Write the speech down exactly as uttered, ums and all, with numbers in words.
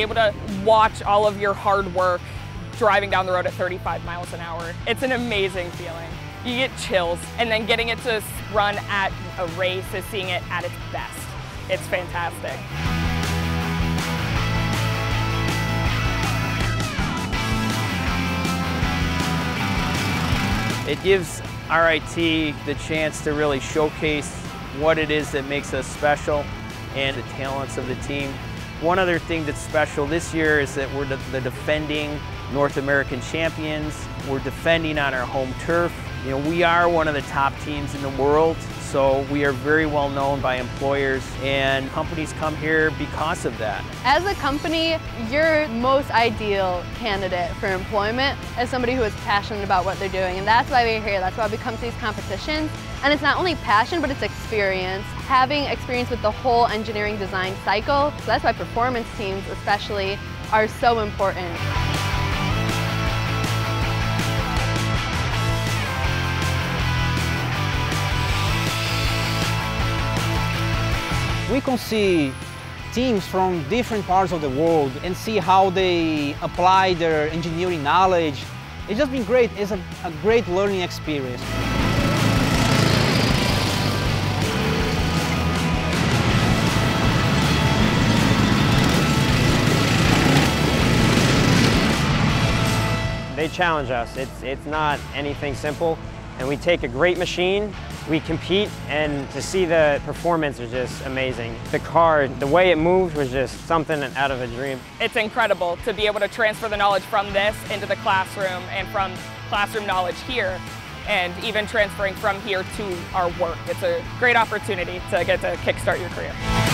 be able to watch all of your hard work driving down the road at thirty-five miles an hour. It's an amazing feeling. You get chills, and then getting it to run at a race is seeing it at its best. It's fantastic. It gives R I T the chance to really showcase what it is that makes us special and the talents of the team. One other thing that's special this year is that we're the, the defending North American champions. We're defending on our home turf. You know, we are one of the top teams in the world, so we are very well known by employers, and companies come here because of that. As a company, your most ideal candidate for employment is somebody who is passionate about what they're doing, and that's why we're here. That's why we come to these competitions. And it's not only passion, but it's experience. Having experience with the whole engineering design cycle. So that's why performance teams especially are so important. We can see teams from different parts of the world and see how they apply their engineering knowledge. It's just been great. It's a, a great learning experience. They challenge us. It's, it's not anything simple. And we take a great machine, we compete, and to see the performance is just amazing. The car, the way it moved was just something out of a dream. It's incredible to be able to transfer the knowledge from this into the classroom, and from classroom knowledge here, and even transferring from here to our work. It's a great opportunity to get to kickstart your career.